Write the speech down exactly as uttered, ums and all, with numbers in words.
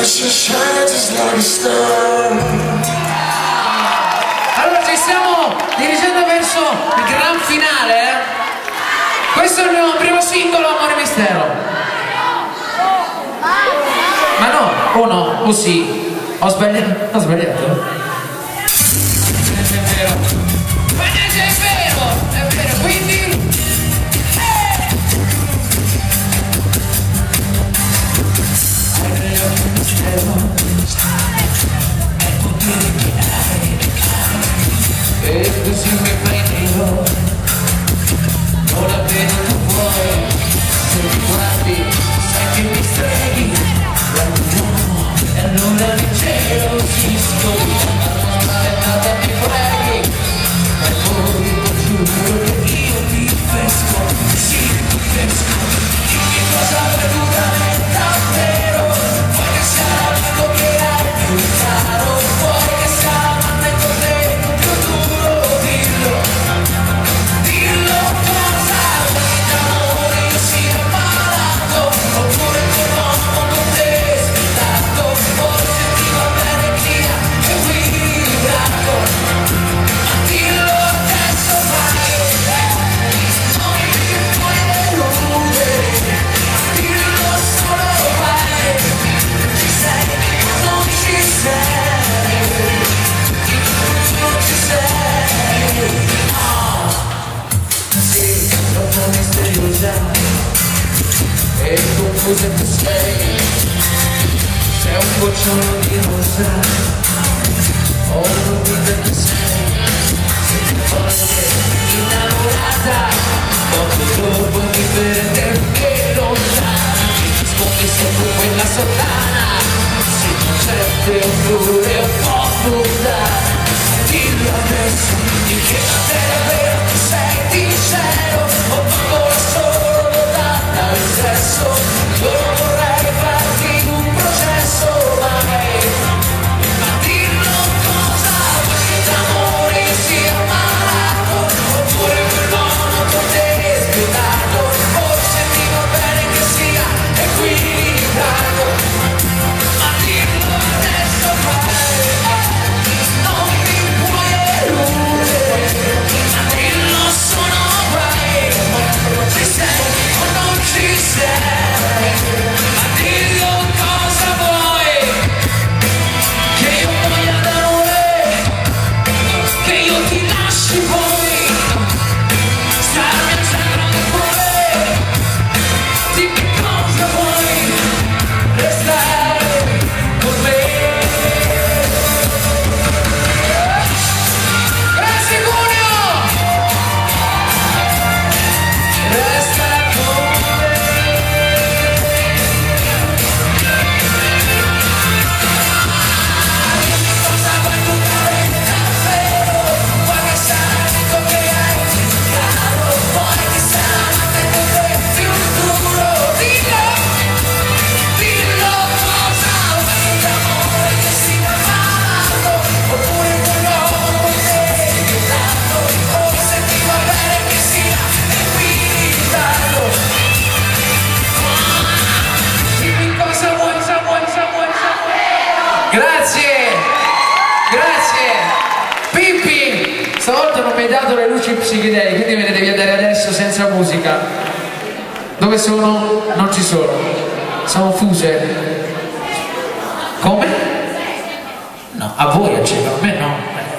Allora ci stiamo dirigendo verso il gran finale, eh? Questo è il mio primo singolo, Amore Mistero. Ma no, o no, o sì. Ho sbagliato, ho sbagliato. È vero. Ma niente, è vero, è vero, quindi... E così mi fai nero, non la vedo tu vuoi, se mi guardi sai che mi streghi, guardi un uomo e allora mi cielo si scopre, ma è nata mi freghi, ma poi giuro che io ti pesco, sì ti pesco, dimmi cosa veramente davvero, vuoi che sia l'amico che hai più caro, vuoi che sia l'amante con te. E confusa che sei, sei un bocciolo di rosa, ho una vita che sei, sei più forte, innamorata, poco dopo mi vede che lontana, rispondi sempre quella sottana, sei innocente oppure un po' brutta, dillo adesso, di che non è davvero tu sei sincero, o ancora solo il sesso, io non vorrei farti un processo mai, ma dillo cosa vuoi che d'amore sia malato, oppure quell'uomo con te spietato, forse ti va bene che sia equilibrato, ma dillo adesso mai, non mi puoi eludere, ma dillo sono guai, ci sei o non ci sei, ma dillo cosa vuoi, che io voglia d'amore, che io ti lasci poi, starmi al centro del cuore, di che cosa vuoi, restare con me. Grazie Cuneo! Resta con me. Cosa vuoi buttare davvero? Vuoi che sia l'amico che hai più caro? Vuoi che sia l'amante con te più duro? Dillo, dillo cosa vuoi d'amore che sia malato, oppure quell'uomo con te spietato, forse ti va bene che sia equilibrato. Dimmi cosa vuoi, sa vuoi, sa vuoi, sa vuoi. Grazie, grazie. Pippi, stavolta non mi hai dato le luci psichedeliche, quindi me le devi dare adesso senza musica. Dove sono? Non ci sono. Sono fuse. Come? No, a voi accendo, a me no.